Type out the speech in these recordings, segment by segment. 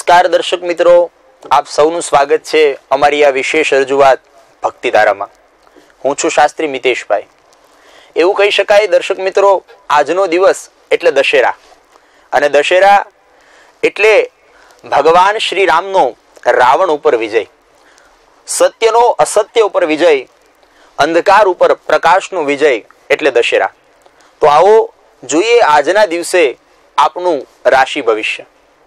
નમસ્કાર દર્શક મિત્રો, આપ સૌનું સ્વાગત છે અમારી આ વિશેષ રજૂઆત ભક્તિધારામાં. હું છું શાસ્ત્રી મિતેશભાઈ. એવું કહી શકાય દર્શક મિત્રો, આજનો દિવસ એટલે દશેરા, અને દશેરા એટલે ભગવાન શ્રી રામનો રાવણ ઉપર વિજય, સત્યનો અસત્ય ઉપર વિજય, અંધકાર ઉપર પ્રકાશનો વિજય એટલે દશેરા. તો આવો જોઈએ આજના દિવસે આપનું રાશિ ભવિષ્ય.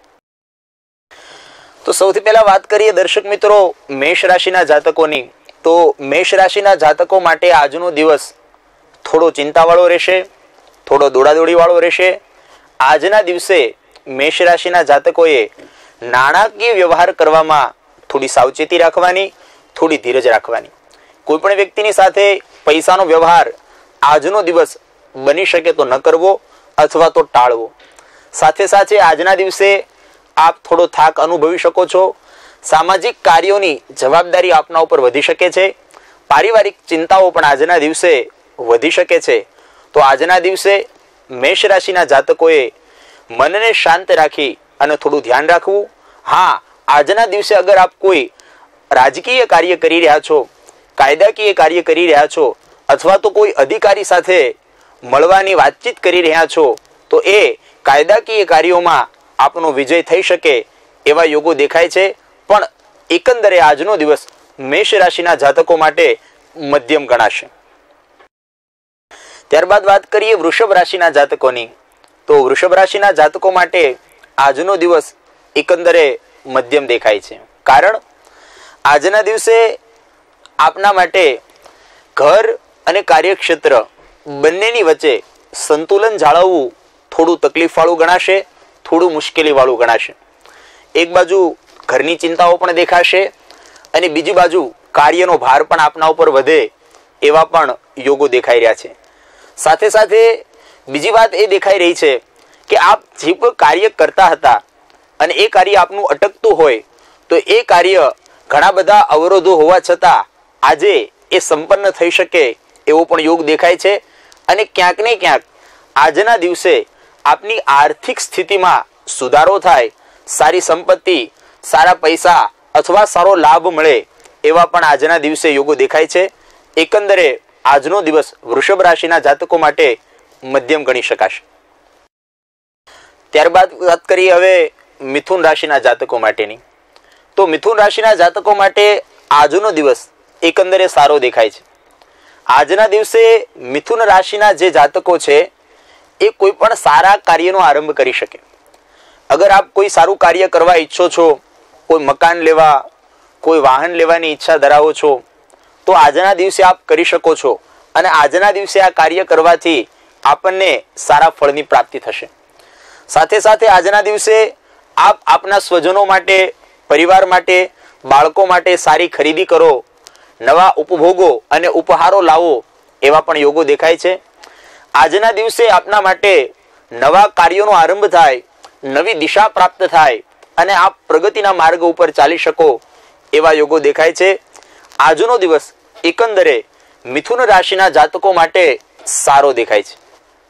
તો સૌથી પહેલા વાત કરીએ દર્શક મિત્રો મેષ રાશિના જાતકોની. તો મેષ રાશિના જાતકો માટે આજનો દિવસ થોડો ચિંતાવાળો રહેશે, થોડો દોડાદોડી વાળો રહેશે. આજના દિવસે મેષ રાશિના જાતકોએ નાણાકીય વ્યવહાર કરવામાં થોડી સાવચેતી રાખવાની, થોડી ધીરજ રાખવાની. કોઈ પણ વ્યક્તિની સાથે પૈસાનો વ્યવહાર આજનો દિવસ બની શકે તો ન કરવો અથવા તો ટાળવો. સાથે સાથે આજના દિવસે આપ થોડો થાક અનુભવી શકો છો. સામાજિક કાર્યોની જવાબદારી આપના ઉપર વધી શકે છે. પારિવારિક ચિંતાઓ પણ આજના દિવસે વધી શકે છે. તો આજના દિવસે મેષ રાશિના જાતકોએ મનને શાંત રાખી અને થોડું ધ્યાન રાખવું. હા, આજના દિવસે અગર આપ કોઈ રાજકીય કાર્ય કરી રહ્યા છો, કાયદાકીય કાર્ય કરી રહ્યા છો, અથવા તો કોઈ અધિકારી સાથે મળવાની વાતચીત કરી રહ્યા છો, તો એ કાયદાકીય કાર્યોમાં આપનો વિજય થઈ શકે એવા યોગો દેખાય છે. પણ એકંદરે આજનો દિવસ મેષ રાશિના જાતકો માટે મધ્યમ ગણાશે. ત્યારબાદ વાત કરીએ વૃષભ રાશિના જાતકોની. તો વૃષભ રાશિના જાતકો માટે આજનો દિવસ એકંદરે મધ્યમ દેખાય છે. કારણ આજના દિવસે આપના માટે ઘર અને કાર્યક્ષેત્ર બંનેની વચ્ચે સંતુલન જાળવવું થોડું તકલીફવાળું ગણાશે, થોડું મુશ્કેલીવાળું ગણાશે. એક બાજુ ઘરની ચિંતાઓ પણ દેખાશે અને બીજી બાજુ કાર્યનો ભાર પણ આપના ઉપર વધે એવા પણ યોગો દેખાઈ રહ્યા છે. સાથે સાથે બીજી વાત એ દેખાઈ રહી છે કે આપ જે પણ કાર્ય કરતા હતા અને એ કાર્ય આપનું અટકતું હોય તો એ કાર્ય ઘણા બધા અવરોધો હોવા છતાં આજે એ સંપન્ન થઈ શકે એવો પણ યોગ દેખાય છે. અને ક્યાંક ને ક્યાંક આજના દિવસે આપની આર્થિક સ્થિતિમાં સુધારો થાય, સારી સંપત્તિ, સારા પૈસા અથવા સારો લાભ મળે એવા પણ આજના દિવસે યોગો દેખાય છે. એકંદરે આજનો દિવસ વૃષભ રાશિના જાતકો માટે મધ્યમ ગણી શકાશે. ત્યારબાદ વાત કરીએ હવે મિથુન રાશિના જાતકો માટેની. તો મિથુન રાશિના જાતકો માટે આજનો દિવસ એકંદરે સારો દેખાય છે. આજના દિવસે મિથુન રાશિના જે જાતકો છે એ કોઈ પણ સારા કાર્યનો આરંભ કરી શકે. અગર આપ કોઈ સારું કાર્ય કરવા ઈચ્છો છો, કોઈ મકાન લેવા, કોઈ વાહન લેવાની ઈચ્છા ધરાવો છો, તો આજના દિવસે આપ કરી શકો છો. અને આજના દિવસે આ કાર્ય કરવાથી આપણને સારા ફળની પ્રાપ્તિ થશે. સાથે સાથે આજના દિવસે આપ આપના સ્વજનો માટે, પરિવાર માટે, બાળકો માટે સારી ખરીદી કરો, નવા ઉપભોગો અને ઉપહારો લાવો એવા પણ યોગો દેખાય છે. આજના દિવસે આપના માટે નવા કાર્યોનો આરંભ થાય, નવી દિશા પ્રાપ્ત થાય અને આપ પ્રગતિના માર્ગ ઉપર ચાલી શકો એવા યોગો દેખાય છે. આજનો દિવસ એકંદરે મિથુન રાશિના જાતકો માટે સારો દેખાય છે.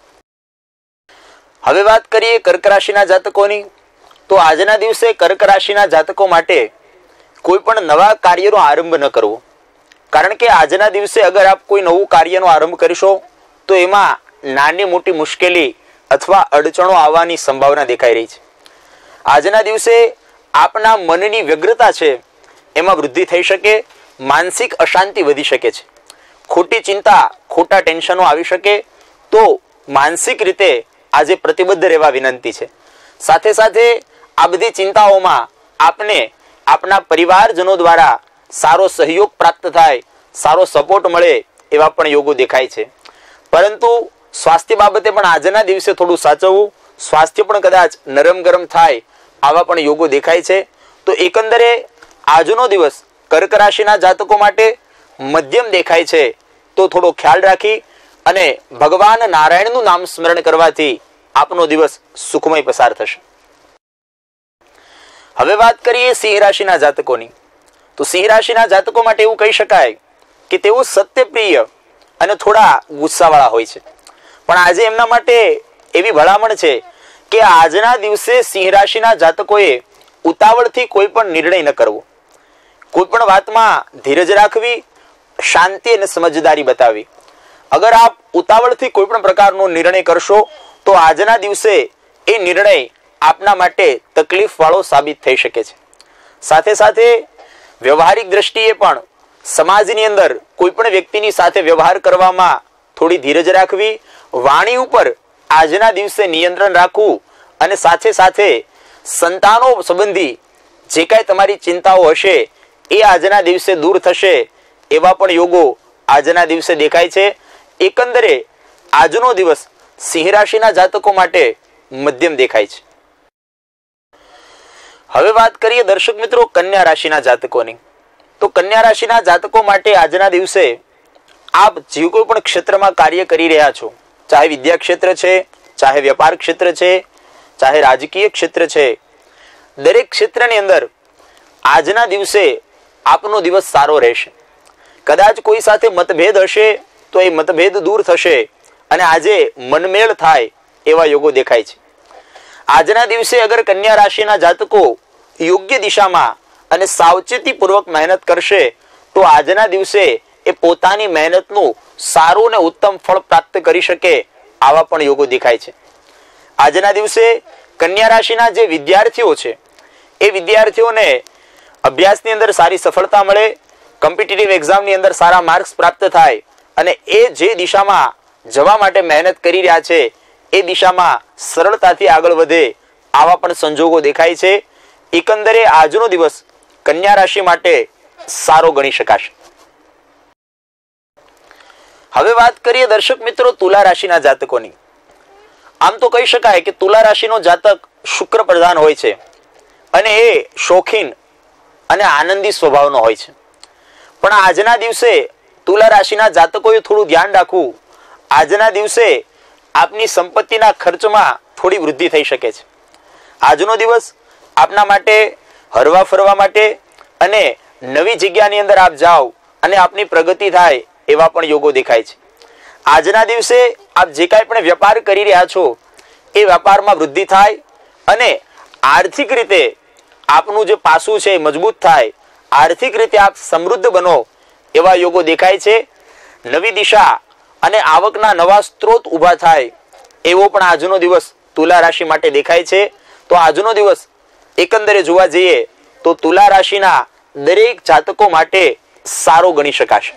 હવે વાત કરીએ કર્ક રાશિના જાતકોની. તો આજના દિવસે કર્ક રાશિના જાતકો માટે કોઈ પણ નવા કાર્યનો આરંભ ન કરવો. કારણ કે આજના દિવસે અગર આપ કોઈ નવું કાર્યનો આરંભ કરશો તો એમાં નાની મોટી મુશ્કેલી અથવા અડચણો આવવાની સંભાવના દેખાઈ રહી છે. આજના દિવસે આપના મનની વ્યગ્રતા છે એમાં વૃદ્ધિ થઈ શકે, માનસિક અશાંતિ વધી શકે છે, ખોટી ચિંતા, ખોટા ટેન્શનો આવી શકે. તો માનસિક રીતે આજે પ્રતિબદ્ધ રહેવા વિનંતી છે. સાથે સાથે આ બધી ચિંતાઓમાં આપને આપના પરિવારજનો દ્વારા સારો સહયોગ પ્રાપ્ત થાય, સારો સપોર્ટ મળે એવા પણ યોગો દેખાય છે. પરંતુ સ્વાસ્થ્ય બાબતે પણ આજના દિવસે થોડું સાચવવું, સ્વાસ્થ્ય પણ કદાચ નરમ ગરમ થાય આવા પણ યોગો દેખાય છે. તો એકંદરે આજનો દિવસ કર્ક રાશિના જાતકો માટે મધ્યમ દેખાય છે. તો થોડો ખ્યાલ રાખી અને ભગવાન નારાયણનું નામ સ્મરણ કરવાથી આપનો દિવસ સુખમય પસાર થશે. હવે વાત કરીએ સિંહ રાશિના જાતકોની. તો સિંહ રાશિના જાતકો માટે એવું કહી શકાય કે તેઓ સત્યપ્રિય અને થોડા ગુસ્સાવાળા હોય છે. પણ આજે એમના માટે એવી ભલામણ છે કે આજના દિવસે સિંહ રાશિના જાતકોએ ઉતાવળથી કોઈ પણ નિર્ણય ન કરવો, કોઈ પણ વાતમાં ધીરજ રાખવી, શાંતિ અને સમજદારી બતાવવી. અગર આપ ઉતાવળથી કોઈ પણ પ્રકારનો નિર્ણય કરશો તો આજના દિવસે એ નિર્ણય આપના માટે તકલીફ વાળો સાબિત થઈ શકે છે. સાથે સાથે વ્યવહારિક દ્રષ્ટિએ પણ સમાજની અંદર કોઈ પણ વ્યક્તિની સાથે વ્યવહાર કરવામાં થોડી ધીરજ રાખવી, વાણી ઉપર આજના દિવસે નિયંત્રણ રાખવું અને સાથે સાથે સંતાનો સંબંધી જે કાંઈ તમારી ચિંતાઓ હશે એ આજના દિવસે દૂર થશે એવા પણ યોગો આજના દિવસે દેખાય છે. એકંદરે આજનો દિવસ સિંહ રાશિના જાતકો માટે મધ્યમ દેખાય છે. હવે વાત કરીએ દર્શક મિત્રો કન્યા રાશિના જાતકોની. તો કન્યા રાશિના જાતકો માટે આજના દિવસે આપ જે કોઈ પણ ક્ષેત્રમાં કાર્ય કરી રહ્યા છો, ચાહે વિદ્યા ક્ષેત્ર છે, ચાહે વેપાર ક્ષેત્ર છે, ચાહે રાજકીય ક્ષેત્ર છે, દરેક ક્ષેત્રની અંદર આજના દિવસે આપનો દિવસ સારો રહેશે. કદાચ કોઈ સાથે મતભેદ હશે તો એ મતભેદ દૂર થશે અને આજે મનમેળ થાય એવા યોગો દેખાય છે. આજના દિવસે અગર કન્યા રાશિના જાતકો યોગ્ય દિશામાં અને સાવચેતીપૂર્વક મહેનત કરશે તો આજના દિવસે એ પોતાની મહેનતનું સારું અને ઉત્તમ ફળ પ્રાપ્ત કરી શકે આવા પણ યોગો દેખાય છે. આજના દિવસે કન્યા રાશિના જે વિદ્યાર્થીઓ છે એ વિદ્યાર્થીઓને અભ્યાસની અંદર સારી સફળતા મળે, કોમ્પિટિટિવ એક્ઝામની અંદર સારા માર્ક્સ પ્રાપ્ત થાય અને એ જે દિશામાં જવા માટે મહેનત કરી રહ્યા છે એ દિશામાં સરળતાથી આગળ વધે આવા પણ સંજોગો દેખાય છે. એકંદરે આજનો દિવસ કન્યા રાશિ માટે સારો ગણી શકાશે. હવે વાત કરીએ દર્શક મિત્રો તુલા રાશિના જાતકોની. આમ તો કહી શકાય કે તુલા રાશિનો જાતક શુક્ર પ્રધાન હોય છે અને એ શોખીન અને આનંદી સ્વભાવનો હોય છે. પણ આજના દિવસે તુલા રાશિના જાતકોએ થોડું ધ્યાન રાખવું. આજના દિવસે આપની સંપત્તિના ખર્ચમાં થોડી વૃદ્ધિ થઈ શકે છે. આજનો દિવસ આપના માટે હરવા ફરવા માટે અને નવી જગ્યાની અંદર આપ જાઓ અને આપની પ્રગતિ થાય એવા પણ યોગો દેખાય છે. આજના દિવસે આપ જે કાંઈ પણ વેપાર કરી રહ્યા છો એ વેપારમાં વૃદ્ધિ થાય અને આર્થિક રીતે આપનું જે પાસું છે મજબૂત થાય, આર્થિક રીતે આપ સમૃદ્ધ બનો એવા યોગો દેખાય છે. નવી દિશા અને આવકના નવા સ્ત્રોત ઊભા થાય એવો પણ આજનો દિવસ તુલા રાશિ માટે દેખાય છે. તો આજનો દિવસ એકંદરે જોવા જઈએ તો તુલા રાશિના દરેક જાતકો માટે સારો ગણી શકાશે.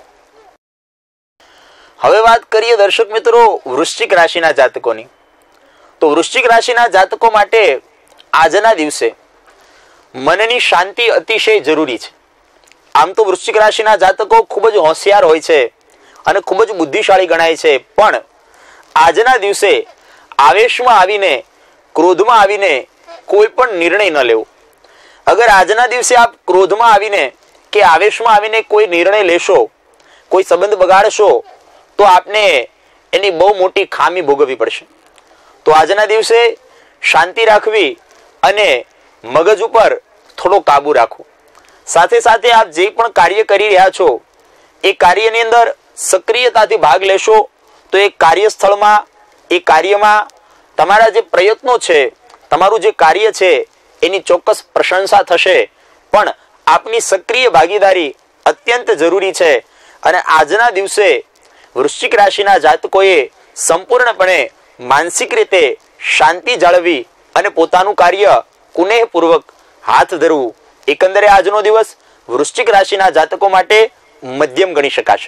હવે વાત કરીએ દર્શક મિત્રો વૃશ્ચિક રાશિના જાતકોની. તો વૃશ્ચિક રાશિના જાતકો માટે આજના દિવસે મનની શાંતિ અતિશય જરૂરી છે. આમ તો વૃશ્ચિક રાશિના જાતકો ખૂબ જ હોશિયાર હોય છે અને ખૂબ જ બુદ્ધિશાળી ગણાય છે, પણ આજના દિવસે આવેશમાં આવીને, ક્રોધમાં આવીને કોઈ પણ નિર્ણય ન લેવો. અગર આજના દિવસે આપ ક્રોધમાં આવીને કે આવેશમાં આવીને કોઈ નિર્ણય લેશો, કોઈ સંબંધ બગાડશો તો આપને એની બહુ મોટી ખામી ભોગવવી પડશે. તો આજના દિવસે શાંતિ રાખવી અને મગજ ઉપર થોડો કાબુ રાખવો. સાથે સાથે આપ જે પણ કાર્ય કરી રહ્યા છો એ કાર્યની અંદર સક્રિયતાથી ભાગ લેશો તો એ કાર્યસ્થળમાં, એ કાર્યમાં તમારા જે પ્રયત્નો છે, તમારું જે કાર્ય છે એની ચોક્કસ પ્રશંસા થશે. પણ આપની સક્રિય ભાગીદારી અત્યંત જરૂરી છે અને આજના દિવસે વૃશ્ચિક રાશિના જાતકોએ સંપૂર્ણપણે માનસિક રીતે શાંતિ જાળવી અને પોતાનું કાર્ય કુનેહપૂર્વક હાથ ધરવું. એકંદરે આજનો દિવસ વૃશ્ચિક રાશિના જાતકો માટે મધ્યમ ગણી શકાશે.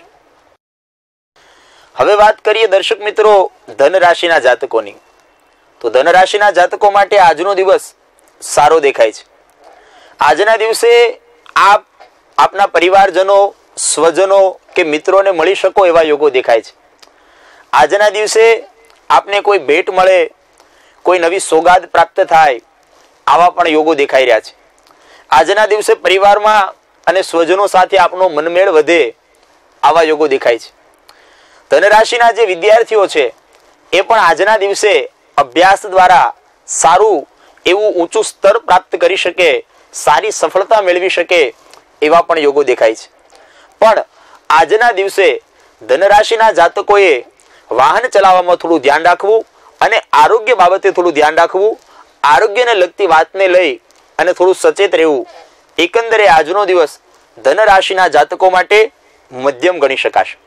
હવે વાત કરીએ દર્શક મિત્રો ધન રાશિના જાતકોની. તો ધન રાશિના જાતકો માટે આજનો દિવસ સારો દેખાય છે. આજના દિવસે આપ આપના પરિવારજનો, સ્વજનો કે મિત્રોને મળી શકો એવા યોગો દેખાય છે. આજના દિવસે આપને કોઈ ભેટ મળે, કોઈ નવી સોગાદ પ્રાપ્ત થાય આવા પણ યોગો દેખાઈ રહ્યા છે. આજના દિવસે પરિવારમાં અને સ્વજનો સાથે આપનો મનમેળ વધે આવા યોગો દેખાય છે. ધન રાશિના જે વિદ્યાર્થીઓ છે એ પણ આજના દિવસે અભ્યાસ દ્વારા સારું એવું ઊંચું સ્તર પ્રાપ્ત કરી શકે, સારી સફળતા મેળવી શકે એવા પણ યોગો દેખાય છે. પણ આજના દિવસે ધન રાશિના જાતકોએ વાહન ચલાવવામાં થોડું ધ્યાન રાખવું અને આરોગ્ય બાબતે થોડું ધ્યાન રાખવું. આરોગ્યને લગતી વાતને લઈ અને થોડું સચેત રહેવું. એકંદરે આજનો દિવસ ધન રાશિના જાતકો માટે મધ્યમ ગણી શકાશે.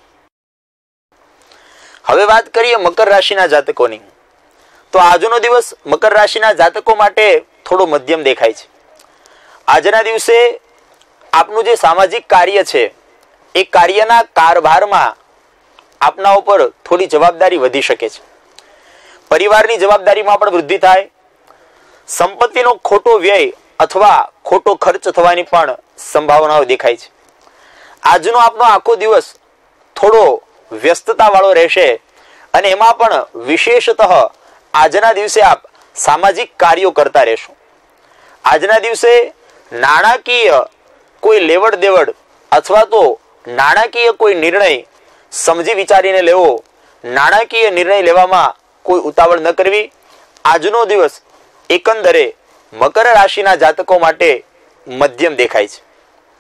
હવે વાત કરીએ મકર રાશિના જાતકોની, તો આજનો દિવસ મકર રાશિના જાતકો માટે થોડો મધ્યમ દેખાય છે. આજના દિવસે આપનું જે સામાજિક કાર્ય છે એ કાર્યના કારભારમાં આપના ઉપર થોડી જવાબદારી વધી શકે છે. પરિવારની જવાબદારીમાં પણ વૃદ્ધિ થાય. સંપત્તિનો ખોટો વ્યય અથવા ખોટો ખર્ચ થવાની પણ સંભાવનાઓ દેખાય છે. આજનો આપનો આખો દિવસ થોડો વ્યસ્તતા વાળો રહેશે અને એમાં પણ વિશેષતઃ આજના દિવસે આપ સામાજિક કાર્યો કરતા રહેશો. આજના દિવસે નાણાકીય કોઈ લેવડ દેવડ અથવા તો નાણાકીય કોઈ નિર્ણય સમજી વિચારીને લેવો. નાણાકીય નિર્ણય લેવામાં કોઈ ઉતાવળ ન કરવી. આજનો દિવસ એકંદરે મકર રાશિના જાતકો માટે મધ્યમ દેખાય છે.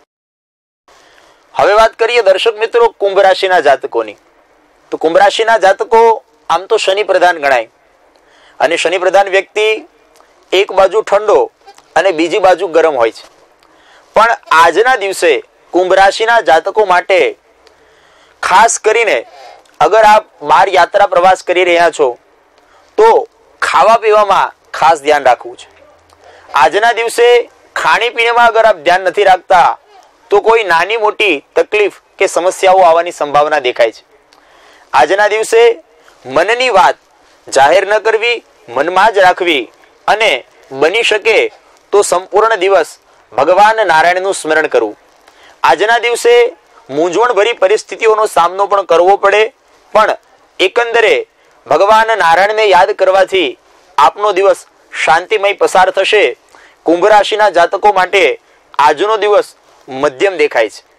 હવે વાત કરીએ દર્શક મિત્રો કુંભ રાશિના જાતકોની, તો કુંભ રાશિના જાતકો આમ તો શનિ પ્રધાન ગણાય અને શનિ પ્રધાન વ્યક્તિ એક બાજુ ઠંડો અને બીજી બાજુ ગરમ હોય છે. પણ આજના દિવસે કુંભ રાશિના જાતકો માટે ખાસ કરીને અગર આપ બહાર યાત્રા પ્રવાસ કરી રહ્યા છો તો ખાવા પીવામાં ખાસ ધ્યાન રાખવું છે. આજના દિવસે ખાણીપીણીમાં અગર આપ ધ્યાન નથી રાખતા તો કોઈ નાની મોટી તકલીફ કે સમસ્યાઓ આવવાની સંભાવના દેખાય છે. આજના દિવસે મનની વાત જાહેર ન કરવી, મનમાં જ રાખવી અને બની શકે તો સંપૂર્ણ દિવસ ભગવાન નારાયણનું સ્મરણ કરવું. આજના દિવસે મૂંઝવણભરી પરિસ્થિતિઓનો સામનો પણ કરવો પડે, પણ એકંદરે ભગવાન નારાયણને યાદ કરવાથી આપનો દિવસ શાંતિમય પસાર થશે. કુંભ રાશિના જાતકો માટે આજનો દિવસ મધ્યમ દેખાય છે.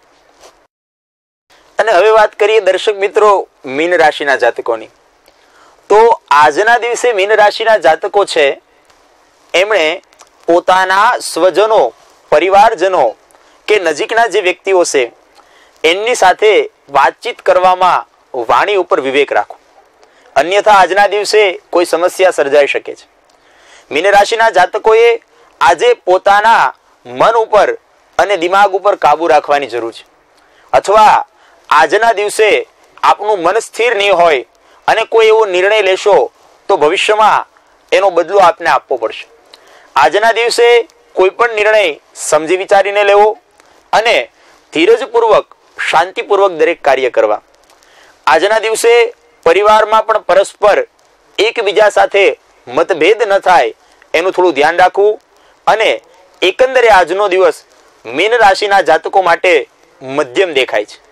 અને હવે વાત કરીએ દર્શક મિત્રો મીન રાશિના જાતકોની, તો આજના દિવસે મીન રાશિના જાતકો છે એમણે પોતાના સ્વજનો, પરિવારજનો કે નજીકના જે વ્યક્તિઓ છે એમની સાથે વાતચીત કરવામાં વાણી ઉપર વિવેક રાખો, અન્યથા આજના દિવસે કોઈ સમસ્યા સર્જાઈ શકે છે. મીન રાશિના જાતકોએ આજે પોતાના મન ઉપર અને દિમાગ ઉપર કાબુ રાખવાની જરૂર છે. અથવા આજના દિવસે આપનું મન સ્થિર નહીં હોય અને કોઈ એવો નિર્ણય લેશો તો ભવિષ્યમાં એનો બદલો આપને આપવો પડશે. આજના દિવસે કોઈ પણ નિર્ણય સમજી વિચારીને લેવો અને ધીરજપૂર્વક, શાંતિપૂર્વક દરેક કાર્ય કરવા. આજના દિવસે પરિવારમાં પણ પરસ્પર એકબીજા સાથે મતભેદ ન થાય એનું થોડું ધ્યાન રાખવું. અને એકંદરે આજનો દિવસ મીન રાશિના જાતકો માટે મધ્યમ દેખાય છે.